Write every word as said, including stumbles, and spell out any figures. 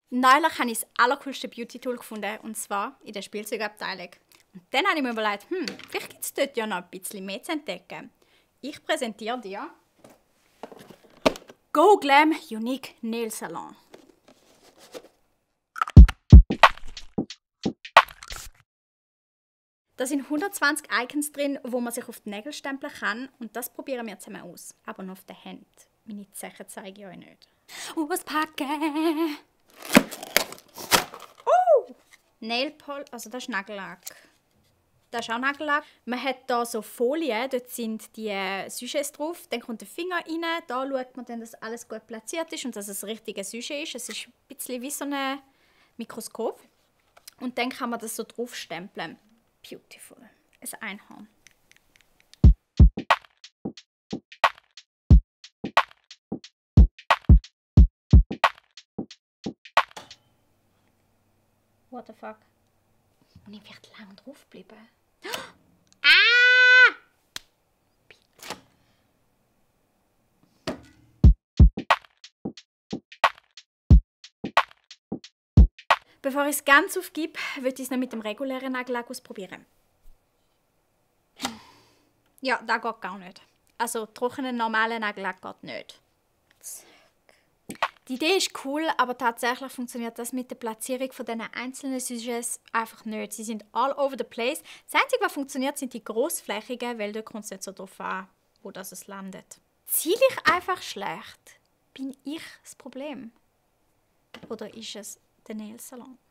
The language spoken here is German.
Neulich habe ich das allercoolste Beauty-Tool gefunden, und zwar in der Spielzeugabteilung. Und dann habe ich mir überlegt, hm, vielleicht gibt es dort ja noch ein bisschen mehr zu entdecken. Ich präsentiere dir Go Glam Unique Nail Salon. Da sind hundertzwanzig Icons drin, wo man sich auf die Nägel stempeln kann. Und das probieren wir zusammen aus. Aber noch auf der Hand. Meine Zechen zeige ich euch nicht. Auspacken! Uh! Nailpol, also das ist Nagellack. Das ist auch Nagellack. Man hat hier so Folien, dort sind die Sujets drauf. Dann kommt der Finger rein. Da schaut man dann, dass alles gut platziert ist und dass es das richtige Sujet ist. Es ist ein bisschen wie so ein Mikroskop. Und dann kann man das so draufstempeln. Beautiful. Ein Einhorn. What the fuck? Und ich werde lang draufbleiben. Ah! Bitte. Bevor ich es ganz aufgebe, würde ich es noch mit dem regulären Nagellack ausprobieren. Ja, das geht gar nicht. Also trockenen, normalen Nagellack geht nicht. Die Idee ist cool, aber tatsächlich funktioniert das mit der Platzierung von diesen einzelnen Sujets einfach nicht. Sie sind all over the place. Das Einzige, was funktioniert, sind die grossflächigen, weil da kommt es nicht so drauf an, wo das es landet. Ziele ich einfach schlecht? Bin ich das Problem? Oder ist es der Nail Salon?